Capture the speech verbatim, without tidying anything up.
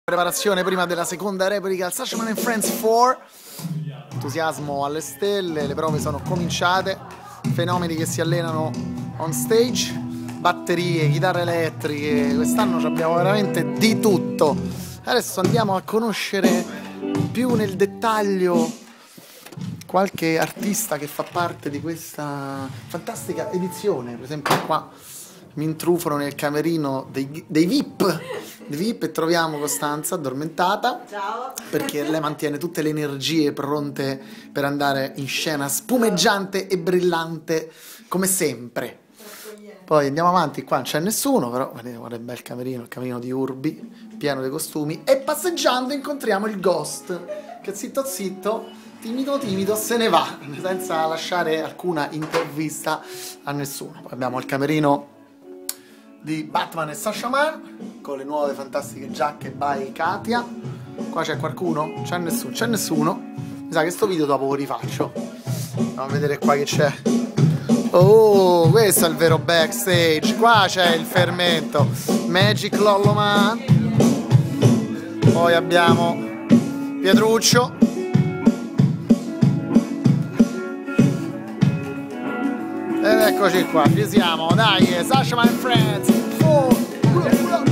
Preparazione prima della seconda replica al Sashaman and Friends quattro. Entusiasmo alle stelle, le prove sono cominciate. Fenomeni che si allenano on stage. Batterie, chitarre elettriche. Quest'anno abbiamo veramente di tutto. Adesso andiamo a conoscere più nel dettaglio qualche artista che fa parte di questa fantastica edizione. Per esempio qua mi intrufano nel camerino dei, dei V I P, dei V I P e troviamo Costanza addormentata. Ciao. Perché lei mantiene tutte le energie pronte per andare in scena spumeggiante e brillante come sempre. Poi andiamo avanti, qua non c'è nessuno, però vedete guarda il bel camerino, il camerino di Urbi, pieno di costumi, e passeggiando incontriamo il Ghost, che zitto zitto, timido timido se ne va, senza lasciare alcuna intervista a nessuno. Poi abbiamo il camerino di Batman e Sashaman con le nuove fantastiche giacche by Katia. Qua c'è qualcuno? C'è nessuno, c'è nessuno. Mi sa che sto video dopo lo rifaccio. Andiamo a vedere qua che c'è. Oh, questo è il vero backstage. Qua c'è il fermento Magic Lolloman. Poi abbiamo Pietruccio. Ed eccoci qua, ci siamo, dai, Sashaman and Friends. Oh,